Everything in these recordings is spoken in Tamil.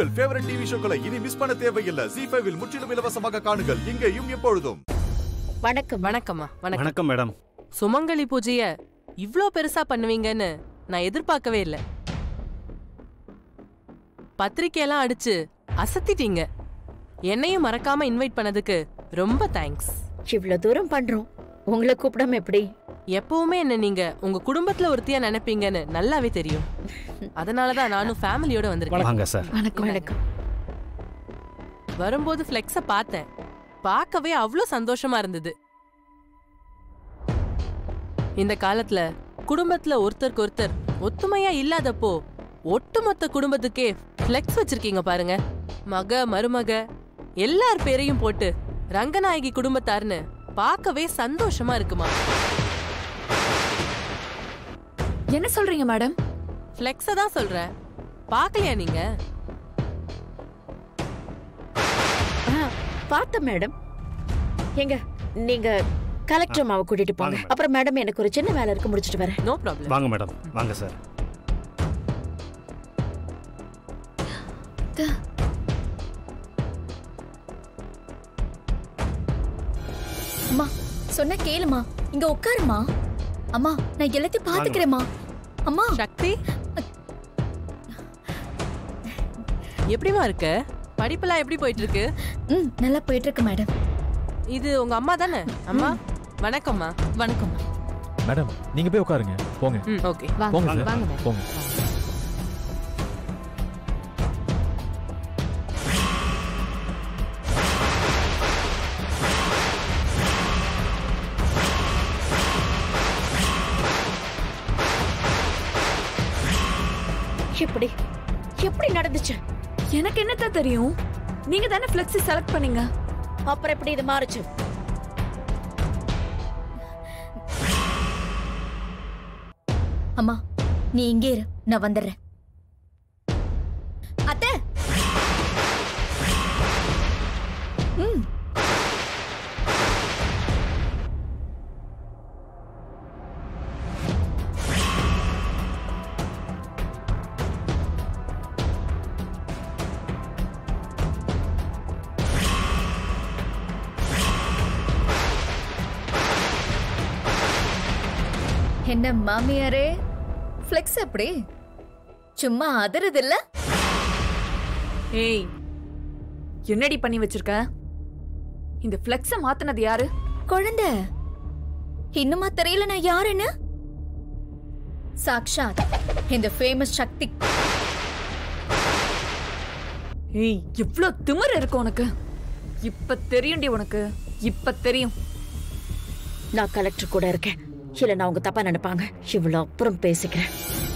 உங்கள் ஃபேவரட் டிவி ஷோக்களை இனி மிஸ் பண்ண தேவையில்லை. Zee5 இல் முற்றிலும் இலவசமாக காணுங்கள். இங்கேயும் எப்பொழுதும். வணக்கம். வணக்கம்மா. வணக்கம் மேடம். சுமங்கலி பூஜைய இவ்ளோ பெருசா பண்ணுவீங்கன்னு நான் எதிர்பார்க்கவே இல்ல. பத்திரிக்கையெல்லாம் அடிச்சு அசத்திட்டீங்க. என்னையும் மறக்காம இன்வைட் பண்ணதுக்கு ரொம்ப தேங்க்ஸ். இவ்ளோ தூரம் பண்றோம், உங்களை கூப்பிடாம எப்படி? எப்பவுமே என்ன நீங்க உங்க குடும்பத்துல ஒருத்தியா நினைப்பீங்கன்னு நல்லாவே தெரியும். அதனாலதான் நானும் ஃபேமிலியோட வந்திருக்கேன். வாங்க சார். வணக்கம். வணக்கம். வரும்போது ஃப்ளெக்ஸ பார்த்தேன். பார்க்கவே அவ்ளோ சந்தோஷமா இருந்தது. இந்த காலத்துல குடும்பத்துல ஒருத்தருக்கு ஒருத்தர் ஒத்துமையா இல்லாதப்போ ஒட்டுமொத்த குடும்பத்துக்கே ஃப்ளெக்ஸ் வச்சிருக்கீங்க பாருங்க. மக மருமக எல்லார் பேரையும் போட்டு ரங்கநாயகி குடும்பத்தார்னு பார்க்கவே சந்தோஷமா இருக்குமா. என்ன சொல்றீங்க மேடம்? ஃப்ளெக்ஸ தான் சொல்றேன். பார்க்கலையா நீங்க? பார்த்த மேடம். எங்க நீங்க கலெக்டர் அம்மாவை கூட்டிட்டு போங்க. அப்புறம் மேடம் எனக்கு ஒரு சின்ன வேலை இருக்கு, முடிச்சிட்டு வரேன். No problem. வாங்க மேடம். வாங்க சார். அம்மா சொன்ன கேளுமா, இங்க உட்காருமா. அம்மா நான் எல்லாத்தையும் பாத்துக்கிறேம்மா. அம்மா. சக்தி எப்படிமா இருக்க? படிப்பெல்லாம் எப்படி போயிட்டு இருக்கு? நல்லா போயிட்டு இருக்கு மேடம். இது உங்க அம்மா தானே? அம்மா வணக்கம்மா. வணக்கம் மேடம். நீங்க போய் உட்காருங்க. போங்க. ஓகே போங்க. வாங்க போங்க. எப்படி எப்படி நடந்துச்சு? எனக்கு என்னத்த தெரியும்? நீங்க தானே ஃப்ளெக்ஸி செலக்ட் பண்ணீங்க. அப்புறம் எப்படி இது மாறுச்சு? அம்மா நீ இங்கே இரு, நான் வந்துடுறேன். அத்தை. என்ன மாமியாரே, ஃப்ளெக்ஸ் எப்படி சும்மா அதறது இல்ல? ஏய், என்னடி பண்ணி வச்சிருக்க? இந்த ஃப்ளெக்ஸ மாத்துனது யாரு? குழந்தை. இன்னுமா தெரியல நான் யாருன்னு? சாக்ஷாத் இந்த ஃபேமஸ் சக்தி. ஏய், இவ்ளோ திமிரு இருக்கு உனக்கு. இப்ப தெரியும்டி உனக்கு, இப்ப தெரியும். நான் கலெக்டர் கூட இருக்கேன். இல்ல நான் உங்க தப்பா நினைப்பாங்க. இவ்வளவு அப்புறம் பேசிக்கிறேன்.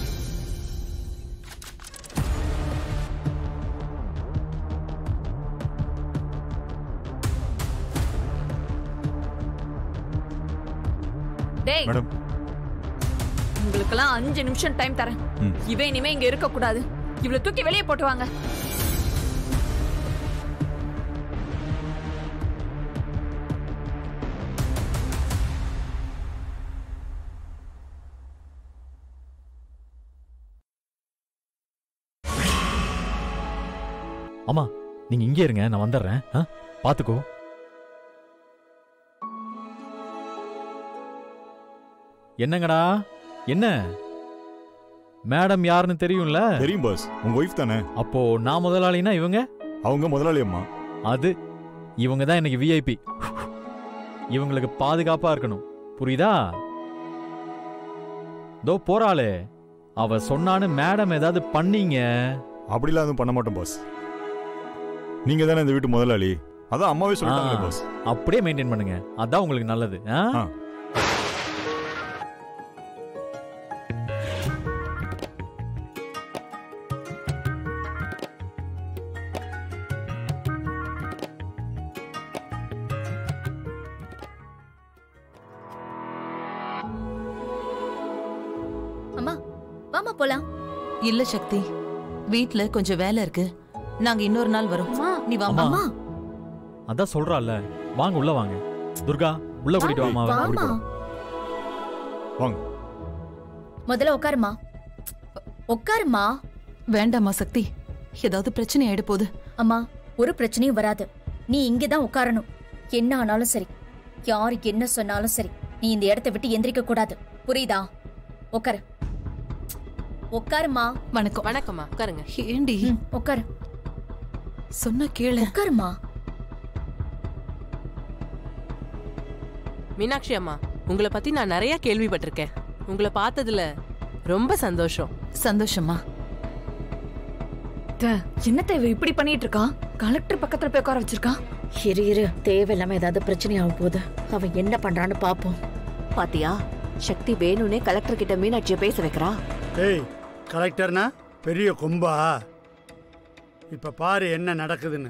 டேய் மேடம், உங்களுக்கெல்லாம் 5 நிமிஷம் டைம் தரேன். இவன் இனிமே இங்க இருக்க கூடாது. இவ்வளவு தூக்கி வெளியே போட்டு வாங்க. அம்மா நீங்க இங்கே இருங்க, நான் வந்துடுறேன். பாத்துக்கோ. என்னங்கடா? என்ன மேடம் யாருன்னு தெரியும்ல? தெரியும் பாஸ். உங்க ஒய்ஃப் தானே? அப்போ நான் முதலாளினா இவங்க? அவங்க முதலாளி அம்மா. அது இவங்க தான் எனக்கு விஐபி. இவங்களுக்கு பாதுகாப்பா இருக்கணும், புரியுதா? தோ போறாளே, அவ சொன்னான்னு மேடம் ஏதாவது பண்ணீங்க. அப்படிலாம் எதுவும் பண்ண மாட்டோம் பாஸ். நீங்க தானே இந்த வீட்டு முதலாளி, அதான் அம்மாவே சொல்லிட்டாங்களே பாஸ். அப்படியே மெயின்டைன் பண்ணுங்க, அதான் உங்களுக்கு நல்லது. அம்மா வாமா போலாம். இல்ல சக்தி, வீட்ல கொஞ்சம் வேலை இருக்கு. நாங்க இன்னொரு நாள் வரோம். நீ வா. அம்மா அதான் சொல்றால, வாங்க உள்ள வாங்க. துர்கா உள்ள கூட்டிட்டு வாமா. வாங்க. முதல்ல உட்காருமா. உட்காருமா. வேண்டாமா சக்தி, ஏதாவது பிரச்சனை ஆயிட போகுது. அம்மா ஒரு பிரச்சனையும் வராது. நீ இங்கதான் உட்காரணும். என்ன ஆனாலும் சரி, யாரு என்ன சொன்னாலும் சரி, நீ இந்த இடத்தை விட்டு எந்திரிக்க கூடாது. புரியுதா? உட்காரு. உட்காருமா. வணக்கம். வணக்கம்மா, உட்காருங்க. ஏண்டி உட்காரு. சொன்ன கேளு. உட்காருமா. மீனாட்சி அம்மா, உங்களை பத்தி நான் நிறைய கேள்விப்பட்டிருக்கேன். உங்களை பார்த்ததுல ரொம்ப சந்தோஷம். சந்தோஷமா? என்னத்த இவ இப்படி பண்ணிட்டு இருக்கா? கலெக்டர் பக்கத்துல போய் உட்கார வச்சிருக்கா. இரு தேவையில்லாம ஏதாவது பிரச்சனை ஆகும் போது அவன் என்ன பண்றான்னு பாப்போம். பாத்தியா, சக்தி வேணும்னே கலெக்டர் கிட்ட மீனாட்சியை பேச வைக்கிறா. ஏய், கலெக்டர்னா பெரிய கொம்பா? இப்ப பாரு என்ன நடக்குதுன்னு.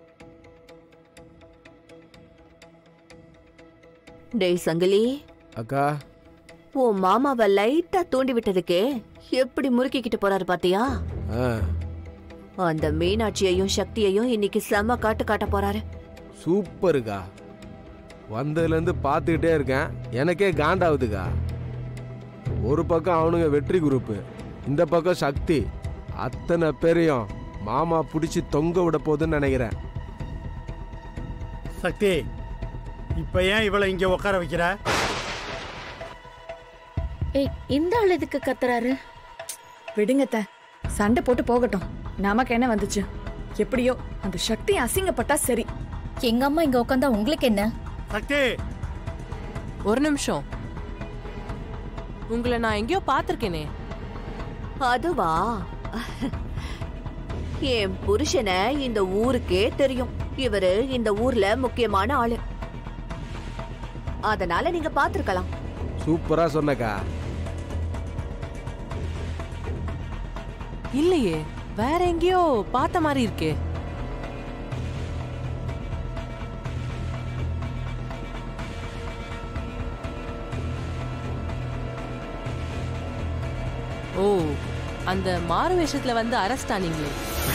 டேய் சங்கிலி அக்கா, உன் மாமாவை லைட்டா தூண்டி விட்டதுக்கே எப்படி முறுக்கிக்கிட்டு போறாரு பாத்தியா? அந்த மீனாட்சியையும் சக்தியையும் இன்னைக்கு செம காட்டு காட்ட போறாரு. சூப்பருக்கா. வந்ததுல இருந்து பாத்துக்கிட்டே இருக்கேன், எனக்கே காண்டாவுதுக்கா. ஒரு பக்கம் அவனுங்க வெற்றி குரூப், இந்த பக்கம் சக்தி. அத்தனை பேரையும் மாமா பிடிச்சி தொங்க விட போகுதுன்னு நினைக்கிறேன். சக்தி, இப்ப ஏன் இவளை இங்க உட்கார வைக்கிற? ஏய், இந்த ஆள் எதுக்கு கத்துறாரு? விடுங்கத்த, சண்டை போட்டு போகட்டும். நமக்கு என்ன வந்துச்சு? எப்படியோ அந்த சக்தி அசிங்கப்பட்டா சரி. எங்க அம்மா இங்க உட்காந்தா உங்களுக்கு என்ன? சக்தி, ஒரு நிமிஷம். உங்களை நான் எங்கேயோ பார்த்திருக்கேனே. அதுவா? என் புருஷனை இந்த ஊருக்கே தெரியும். இவரு இந்த ஊர்ல முக்கியமான ஆளு. அதனால நீங்க பாத்துருக்கலாம். சூப்பரா சொன்னக்கா. இல்லையே, வேற எங்கேயோ பார்த்த மாதிரி இருக்கே. ஓ, அந்த மாறு வேஷத்துல வந்து அரெஸ்ட் ஆனீங்களே.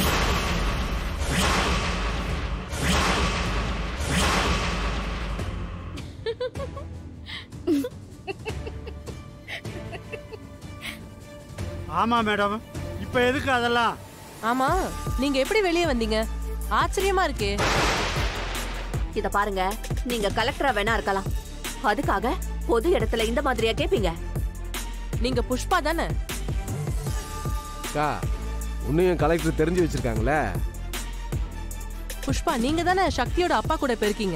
ஆமா மேடம், இப்ப எதுக்கு அதெல்லாம்? ஆமா, நீங்க எப்படி வெளியே வந்தீங்க? ஆச்சரியமா இருக்கே. இத பாருங்க, நீங்க கலெக்டரா வேணா இருக்கலாம், அதுக்காக பொது இடத்துல இந்த மாதிரியா கேப்பீங்க? நீங்க புஷ்பா தானே? அக்கா, உன்னையும் கலெக்டர் தெரிஞ்சு வச்சிருக்காங்களே. புஷ்பா, நீங்க தானே சக்தியோட அப்பா கூட போயிருக்கீங்க?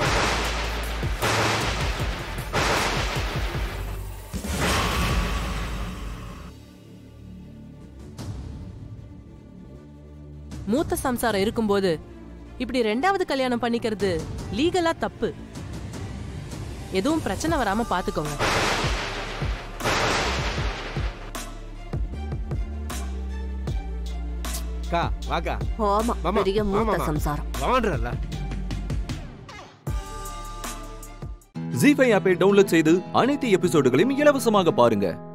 மூத்த சம்சாரம் இருக்கும்போது இப்படி ரெண்டாவது கல்யாணம் பண்ணிக்கிறது லீகலா தப்பு. எதுவும் பிரச்சனை வராம பாத்துக்கோங்க. அக்கா, வாக்கா. ஆமா, மாமா, பெரிய மூத்த மாமா. சம்சாரம். வாண்டறல. ஜீ5 ஆப்பை டவுன்லோட் செய்து அனைத்து எபிசோடுகளையும் இலவசமாக பாருங்க.